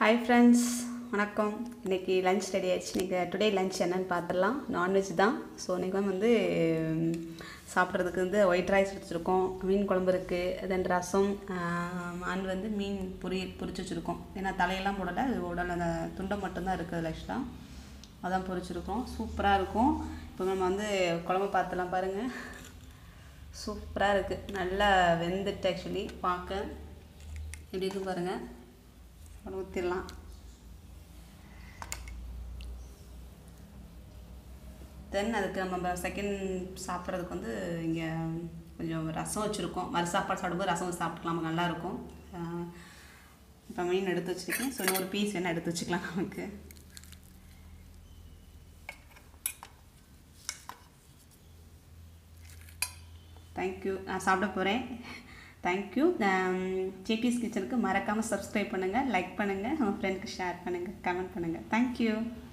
Hi friends, வணக்கம். இன்றைக்கி lunch ready ஆயிடுச்சு. இன்றைக்கி டுடே லன்ச் என்னென்னு பார்த்துடலாம். நான்வெஜ் தான். ஸோ இன்றைக்கி வந்து சாப்பிட்றதுக்கு வந்து ஒயிட் ரைஸ் வச்சுருக்கோம், மீன் குழம்பு இருக்குது, தென் ரசம் அண்ட் வந்து மீன் பொரிச்சு வச்சுருக்கோம். ஏன்னா தலையெல்லாம் போடலை, அது உடல் அந்த துண்டை மட்டும்தான் இருக்குது ஆக்சுவலாக. அதான் பொரிச்சிருக்கோம். சூப்பராக இருக்கும். இப்போ நம்ம வந்து குழம்பு பார்த்துலாம் பாருங்கள். சூப்பராக இருக்குது, நல்லா வெந்துட்டு ஆக்சுவலி பார்க்க எப்படி இருக்குது பாருங்கள். ஊற்றிடலாம். தென் அதுக்கு நம்ம செகண்ட் சாப்பிட்றதுக்கு வந்து இங்கே கொஞ்சம் ரசம் வச்சுருக்கோம். மறு சாப்பாடு சாப்பிடும்போது ரசம் சாப்பிட்டுக்கலாம், நல்லாயிருக்கும். இப்போ மீன் எடுத்து வச்சுருக்கேன். ஸோ இன்னொரு பீஸ் வேணால் எடுத்து வச்சுக்கலாம் நமக்கு. தேங்க்யூ. நான் சாப்பிட போகிறேன். தேங்க்யூ. ஜேபிஎஸ் கிச்சனுக்கு மறக்காமல் சப்ஸ்கிரைப் பண்ணுங்கள், லைக் பண்ணுங்கள், உங்கள் ஃப்ரெண்டுக்கு ஷேர் பண்ணுங்கள், கமெண்ட் பண்ணுங்கள். தேங்க்யூ.